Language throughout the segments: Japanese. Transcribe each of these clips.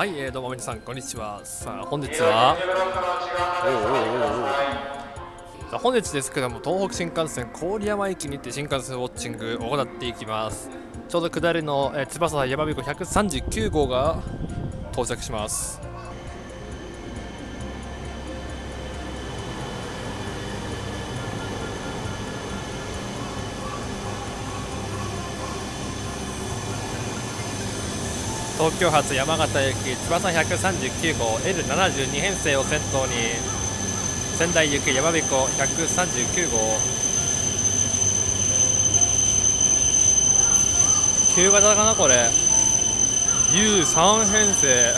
はい、どうも皆さんこんにちは。さあ本日は本日ですけども、東北新幹線郡山駅にて新幹線ウォッチングを行っていきます。ちょうど下りの翼やまびこ139号が到着します。東京発山形行き翼139号 L72 編成を先頭に仙台行きやまびこ139号旧型かな、これ U3 編成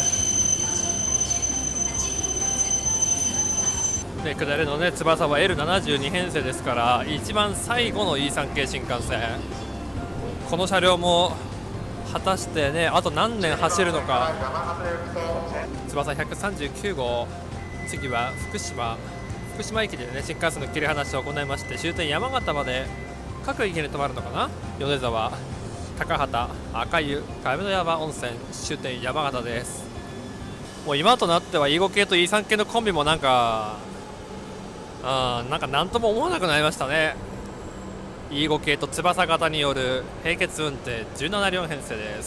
で、下りのね翼は L72 編成ですから、一番最後の E3 系新幹線。この車両も果たしてね、あと何年走るのか。翼139号、次は福島駅でね新幹線の切り離しを行いまして、終点山形まで各駅に止まるのかな。米沢、高畑、赤湯、亀の山温泉、終点山形です。もう今となっては E5 系と E3 系のコンビもなんかなんとも思わなくなりましたね。E5 系と翼型による並結運転17両編成です。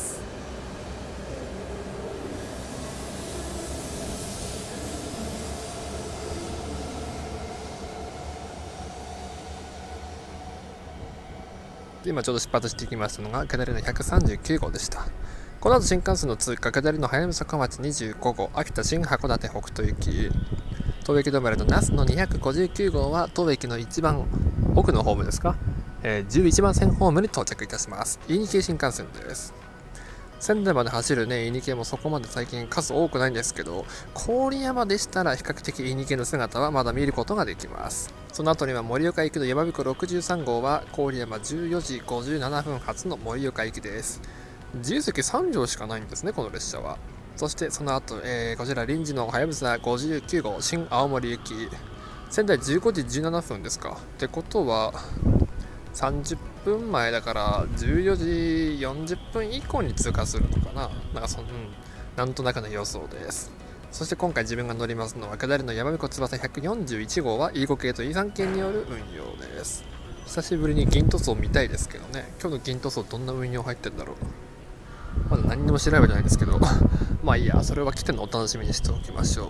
今ちょうど出発してきましたのが下りの139号でした。この後新幹線の通過、下りの早見坂町25号、秋田新函館北斗行き、当駅止まりの那須の259号は当駅の一番奥のホームですか、11番線ホームに到着いたします。E2 系新幹線です。仙台まで走るね E2 系もそこまで最近数多くないんですけど、郡山でしたら比較的 E2 系の姿はまだ見ることができます。その後には盛岡行きのやまびこ63号は郡山14時57分発の盛岡行きです。自由席3両しかないんですね、この列車は。そしてその後、こちら臨時のはやぶさ59号新青森行き、仙台15時17分ですか。ってことは30分前だから14時40分以降に通過するのかな。なんとなくの予想です。そして今回自分が乗りますのは下りのやまびこ翼141号は E5 系と E3 系による運用です。久しぶりに銀塗装見たいですけどね。今日の銀塗装どんな運用入ってんだろう。まだ何にも調べてないんですけどまあいいや、それは来てのお楽しみにしておきましょう。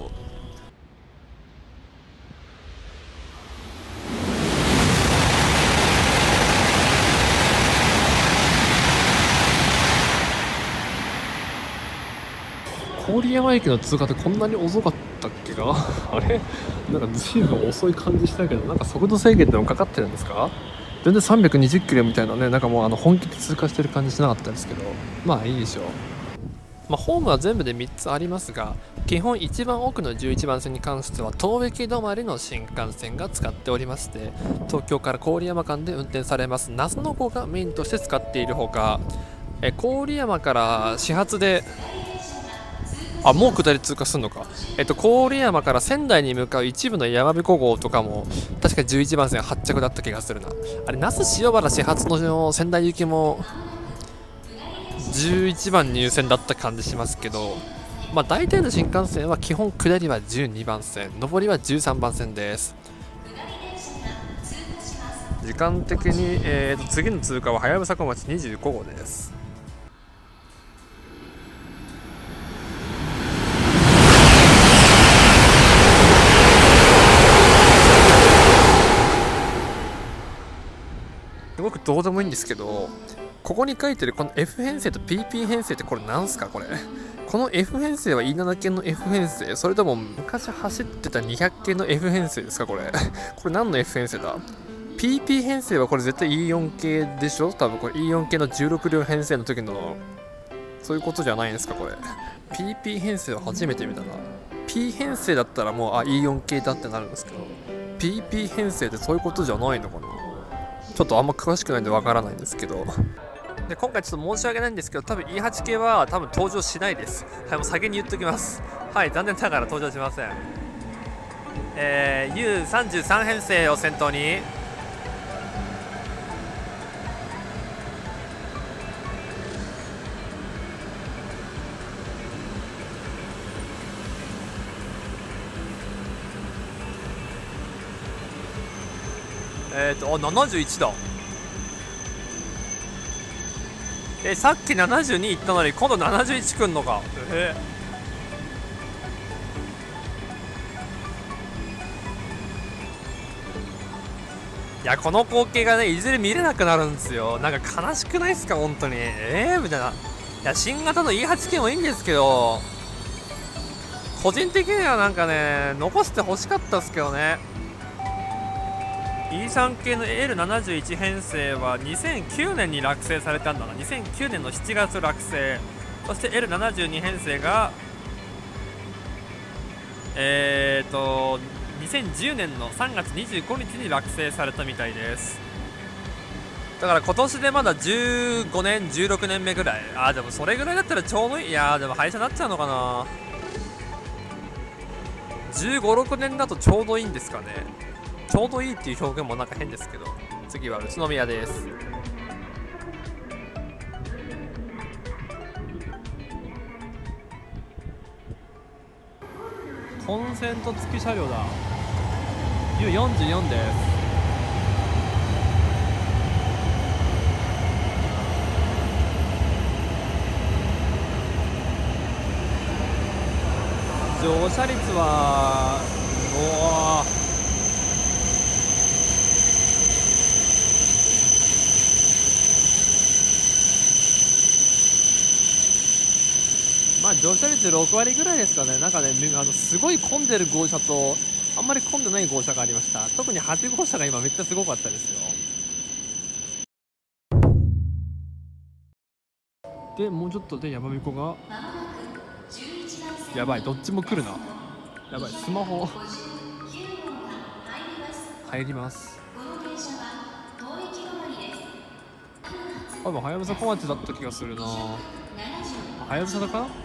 郡山駅の通過ってこんなに遅かったっけかあれ、なんか随分遅い感じしたけど、なんか速度制限でもかかってるんですか。全然320キロみたいなね、なんかもう本気で通過してる感じしなかったですけど、まあいいでしょう。ホームは全部で3つありますが、基本一番奥の11番線に関しては当駅止まりの新幹線が使っておりまして、東京から郡山間で運転されます那須の子がメインとして使っているほか、郡山から始発でもう下り通過するのか。郡山から仙台に向かう一部のやまびこ号とかも確か11番線発着だった気がするな。あれ、那須塩原始発の仙台行きも11番入線だった感じしますけど、大体の新幹線は基本下りは12番線、上りは13番線です。時間的に、次の通過ははやぶさ小町25号です。すごくどうでもいいんですけど、ここに書いてるこの F 編成と PP 編成ってこれなんすか。この F 編成は E7 系の F 編成、それとも昔走ってた200系の F 編成ですか。これ何の F 編成だ。 PP 編成はこれ絶対 E4 系でしょ。多分これ E4 系の16両編成の時のそういうことじゃないんですか。これ PP 編成は初めて見たな。 P 編成だったらもうE4 系だってなるんですけど、 PP 編成ってそういうことじゃないのかな。ちょっとあんま詳しくないんでわからないんですけど、で今回ちょっと申し訳ないんですけど、多分 E8 系は多分登場しないです。はい、もう先に言っときます。はい、残念ながら登場しません。U33 編成を先頭に 71だ。さっき72いったのに今度71くんのか。いや、この光景がね、いずれ見れなくなるんですよ。なんか悲しくないですか、本当に。みたいな。いや、新型の E8 系もいいんですけど、個人的にはなんかね、残してほしかったですけどね。E3 系の L71 編成は2009年に落成されたんだな。2009年の7月落成。そして L72 編成が2010年の3月25日に落成されたみたいです。だから今年でまだ15年16年目ぐらい。でもそれぐらいだったらちょうどいい。いやでも廃車になっちゃうのかな。15、6年だとちょうどいいんですかね。ちょうどいいっていう表現もなんか変ですけど。次は宇都宮です。コンセント付き車両だ。U44 です。乗車率は乗車率6割ぐらいですかね。なんかね、すごい混んでる号車とあんまり混んでない号車がありました。特に8号車が今めっちゃすごかったですよ。でもうちょっとでやまびこがやばい、どっちも来るな。やばい、スマホ入ります。多分はやぶさ小町だった気がするな。はやぶさだかな。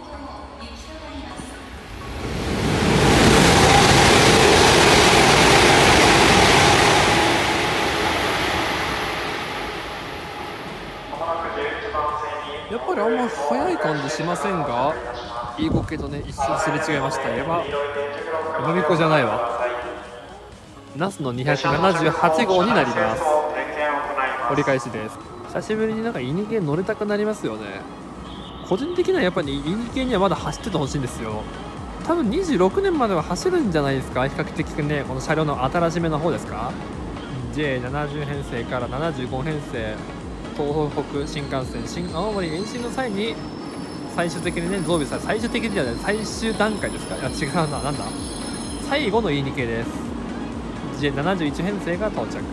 やっぱりあんま速い感じしませんが、いいゴケとね一瞬すれ違いました。やまびこじゃないわ。ナスの278号になります。折り返しです。久しぶりになんかイニ系乗れたくなりますよね。個人的にはやっぱりイニ系にはまだ走っててほしいんですよ。多分26年までは走るんじゃないですか。比較的ね、この車両の新しめの方ですか。 J70 編成から75編成、東北新幹線新青森延伸の際に最終的にね増備され、最終的にはね最終段階ですか。いや違うな、なんだ最後の E2 系です。 J71 編成が到着。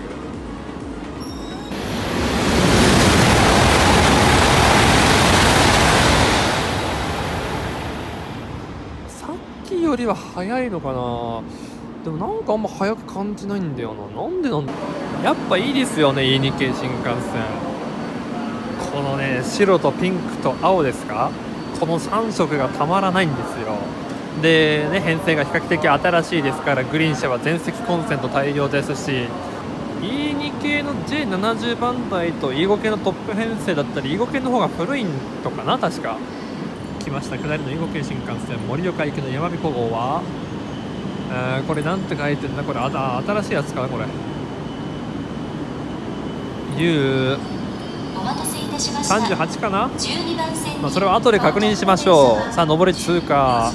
さっきよりは速いのかな。でもなんかあんま速く感じないんだよな。なんでなんだ。やっぱいいですよね E2 系新幹線。このね白とピンクと青ですか、この3色がたまらないんですよ。でね、編成が比較的新しいですから、グリーン車は全席コンセント対応ですし、 E2 系の J70 番台と E5 系のトップ編成だったり E5 系の方が古いのかな。確か来ました。下りの E5 系新幹線盛岡行きのやまびこ号はこれなんて書いてんだこれ。新しいやつかなこれ。 U38 かな。それは後で確認しましょう。さあ上り通過。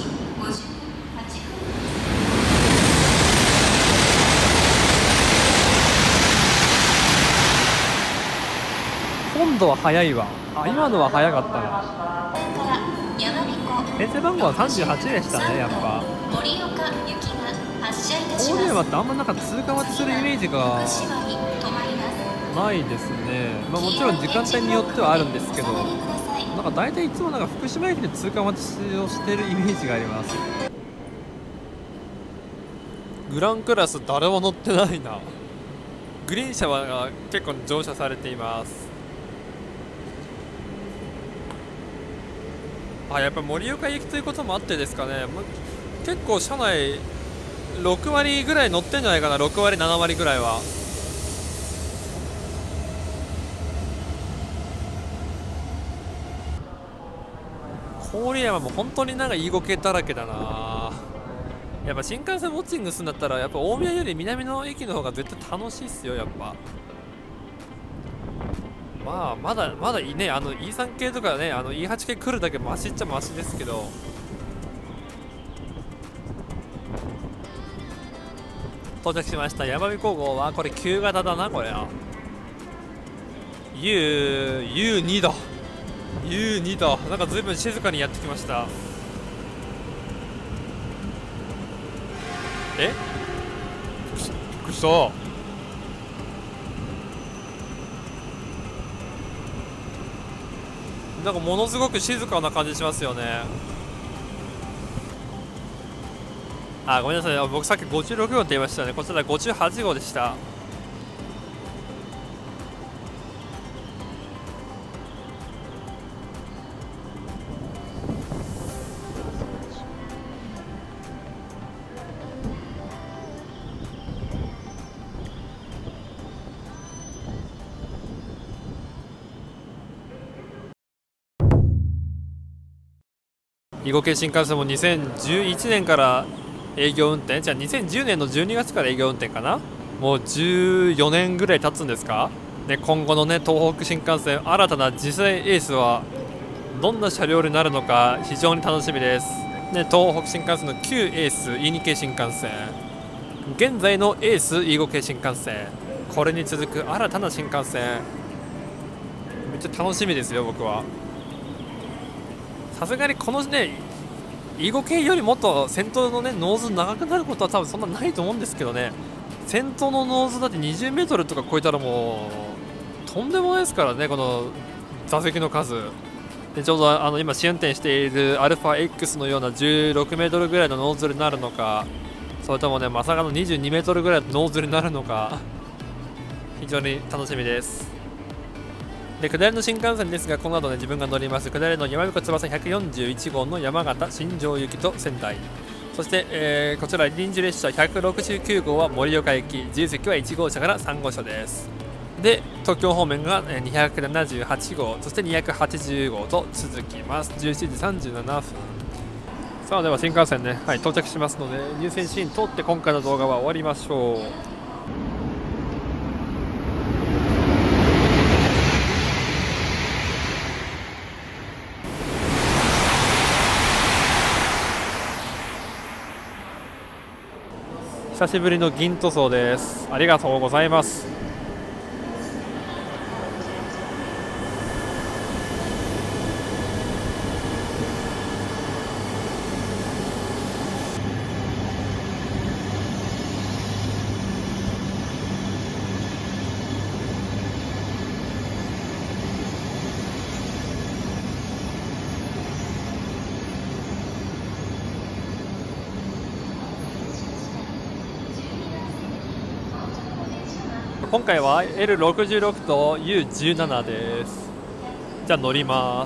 今度は早いわ。今のは早かったな。編成番号は38でしたね。やっぱ郡山ってあんまなんか通過待ちするイメージがないですね。もちろん時間帯によってはあるんですけど、なんか大体いつもなんか福島駅で通過待ちをしてるイメージがあります。グランクラス誰も乗ってないな。グリーン車は結構乗車されています。やっぱ盛岡行きということもあってですかね。結構車内6割ぐらい乗ってんじゃないかな。6割7割ぐらいは。郡山も本当になんかいいゴケだらけだな。 やっぱ新幹線ウォッチングするんだったらやっぱ大宮より南の駅の方が絶対楽しいっすよやっぱ。まあまだねE3 系とかねE8 系来るだけマシっちゃマシですけど、到着しました。山見高校はこれ旧型だな。これU2 だ。 U2 だ。なんか随分静かにやってきました。びっくりした。なんかものすごく静かな感じしますよね。あ、ごめんなさい、僕さっき56号って言いましたね。こちら58号でした。囲碁系新幹線も2011年から営業運転、じゃあ2010年の12月から営業運転かな。もう14年ぐらい経つんですかね。今後のね東北新幹線新たな次世代エースはどんな車両になるのか非常に楽しみです、ね。東北新幹線の旧エース E2 系新幹線、現在のエース E5 系新幹線、これに続く新たな新幹線、めっちゃ楽しみですよ僕は。さすがにこのねE5系よりもっと先頭のねノーズ長くなることは多分そんなないと思うんですけどね。先頭のノーズだって20メートルとか超えたらもうとんでもないですからね、この座席の数で。ちょうど今試運転している αX のような16メートルぐらいのノーズになるのか、それともねまさかの22メートルぐらいのノーズになるのか非常に楽しみです。で下りの新幹線ですが、この後ね自分が乗ります下りの山彦翼141号の山形新庄行きと仙台、そして、こちら臨時列車169号は盛岡行き、自由席は1号車から3号車です。で東京方面が278号、そして280号と続きます。17時37分。さあでは新幹線ね、到着しますので入線シーン通って今回の動画は終わりましょう。久しぶりの銀塗装です。ありがとうございます。今回は L66 と U17 です。じゃあ乗ります。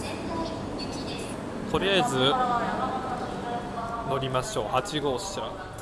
とりあえず乗りましょう。8号車。